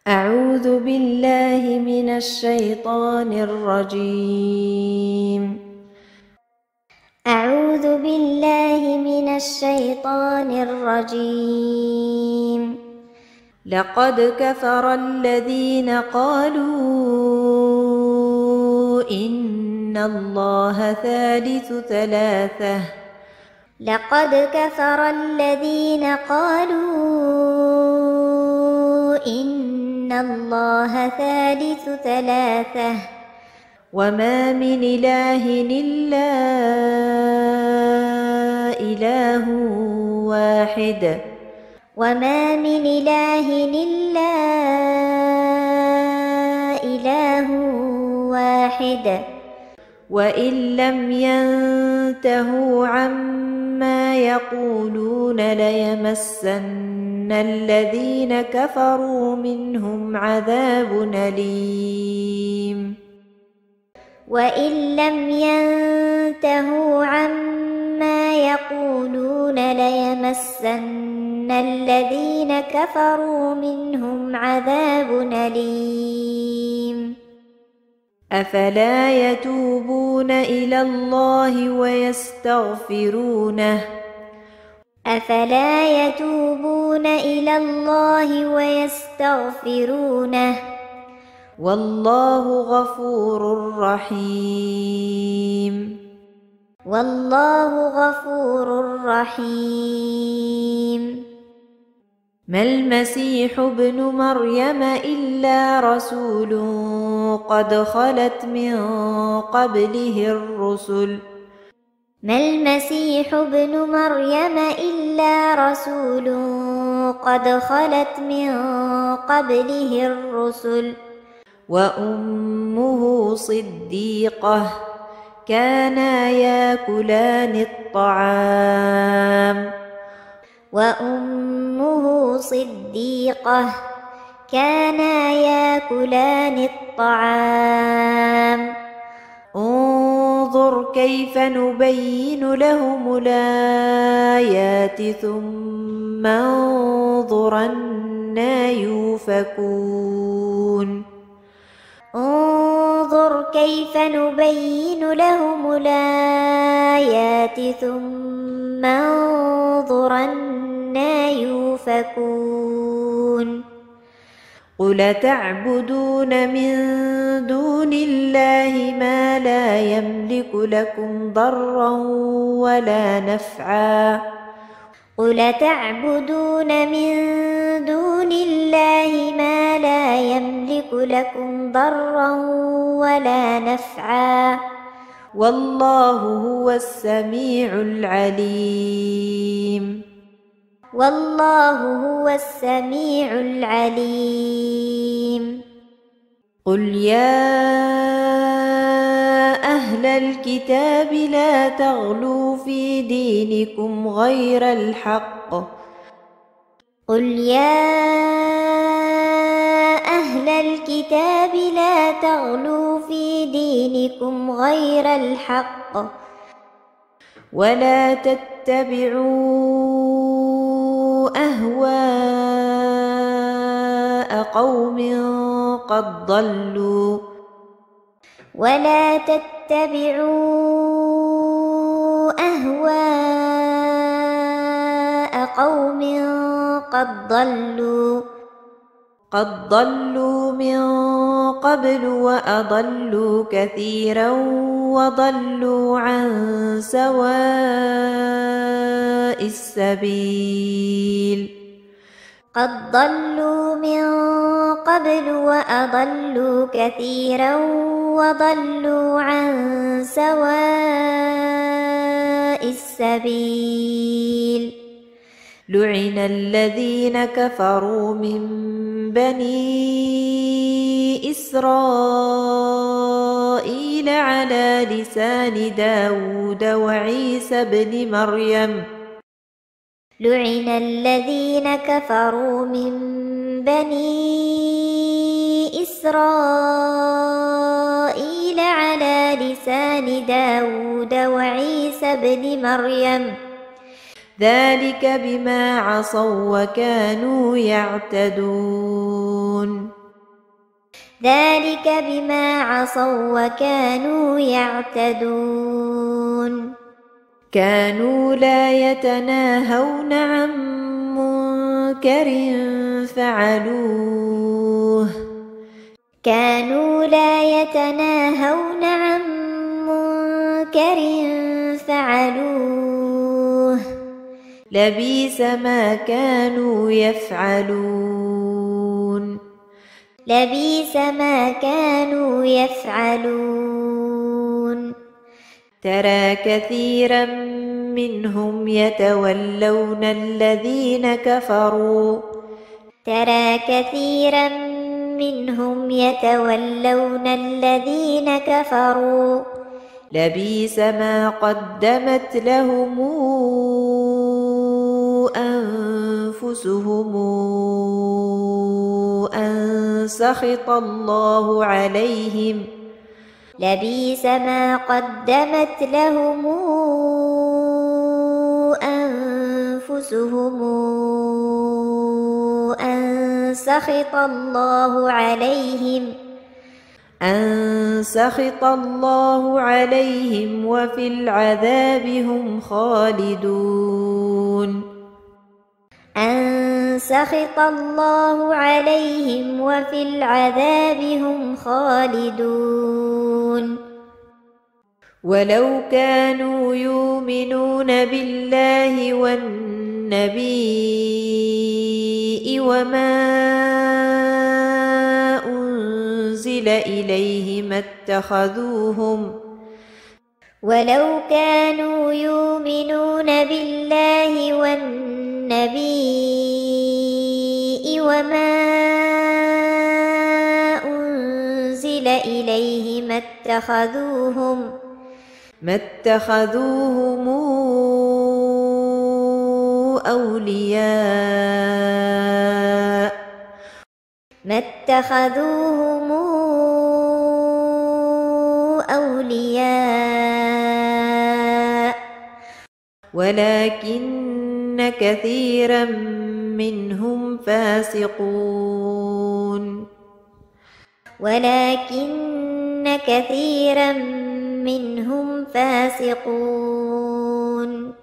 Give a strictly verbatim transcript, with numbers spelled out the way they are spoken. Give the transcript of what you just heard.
أعوذ بالله من الشيطان الرجيم أعوذ بالله من الشيطان الرجيم لقد كفر الذين قالوا إن الله ثالث ثلاثة لقد كفر الذين قالوا إن الله ثالث ثلاثة وما من إله إلا إله واحد وما من إله إلا إله واحد وإن لم ينتهوا عما يقولون ليمسن الذين كفروا منهم عذاب أليم وإن لم ينتهوا عما يقولون ليمسن الذين كفروا منهم عذاب أليم أفلا يتوبون إلى الله ويستغفرونه أفلا يتوبون إلى الله ويستغفرونه والله غفور رحيم والله غفور رحيم ما المسيح ابن مريم إلا رسول قد خلت من قبله الرسل ما المسيح ابن مريم إلا رسول قد خلت من قبله الرسل وأمه صديقة كانا ياكلان الطعام وأمه صديقة كانا ياكلان الطعام انظر كيف نبين لهم الآيات ثم انظر أنى يؤفكون انظر كيف نبين لهم الآيات ثم انظر أنى يؤفكون قل تعبدون من دون الله ما لا يملك لكم ضرا ولا نفعا قل تعبدون من دون الله ما لا يملك لكم ضرا ولا نفعا والله هو السميع العليم والله هو السميع العليم قل يا أهل الكتاب لا تغلوا في دينكم غير الحق قل يا أهل الكتاب لا تغلوا في دينكم غير الحق ولا تتبعوا أهواء قوم قد ضلوا ولا تتبعوا أهواء قوم قد ضلوا قد ضلوا من قبل وأضلوا كثيرا وضلوا عن سواء السبيل قد ضلوا من قبل وأضلوا كثيرا وضلوا عن سواء السبيل لعن الذين كفروا من بني إسرائيل على لسان داود وعيسى بن مريم لعن الذين كفروا من بني إسرائيل على لسان داود وعيسى بن مريم ذلك بما عصوا وكانوا يعتدون ذلك بما عصوا وكانوا يعتدون كانوا لا يتناهون عن منكر فعلوه كانوا لا يتناهون عن منكر فعلوه لبئس ما كانوا يفعلون لبئس ما كانوا يفعلون ترى كثيرا منهم يتولون الذين كفروا ترى كثيرا منهم يتولون الذين كفروا لبئس ما قدمت لهم أنفسهم أن سخط الله عليهم لبئس ما قدمت لهم أنفسهم أن سخط الله عليهم أن سخط الله عليهم وفي العذاب هم خالدون أن سخط الله عليهم وفي العذاب هم خالدون ولو كانوا يؤمنون بالله والنبي وما أنزل إليه ما اتخذوهم ولو كانوا يؤمنون بالله والنبي وما أنزل إليه ما اتخذوهم ما اتخذوهم أولياء ما اتخذوهم أولياء ولكن كثيرا منهم فاسقون ولكن كثيرا منهم فاسقون